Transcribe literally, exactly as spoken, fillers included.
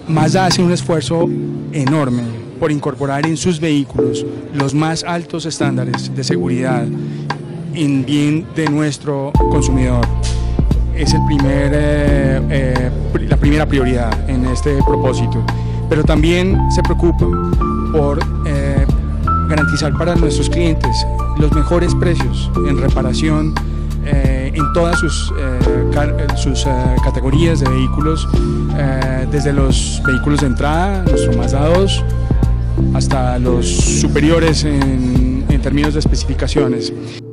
Mazda hace un esfuerzo enorme por incorporar en sus vehículos los más altos estándares de seguridad en bien de nuestro consumidor. Es el primer, eh, eh, la primera prioridad en este propósito, pero también se preocupa por eh, garantizar para nuestros clientes los mejores precios en reparación eh, en todas sus, eh, car sus eh, categorías de vehículos, eh, desde los vehículos de entrada, nuestro Mazda dos, hasta los superiores en, en términos de especificaciones.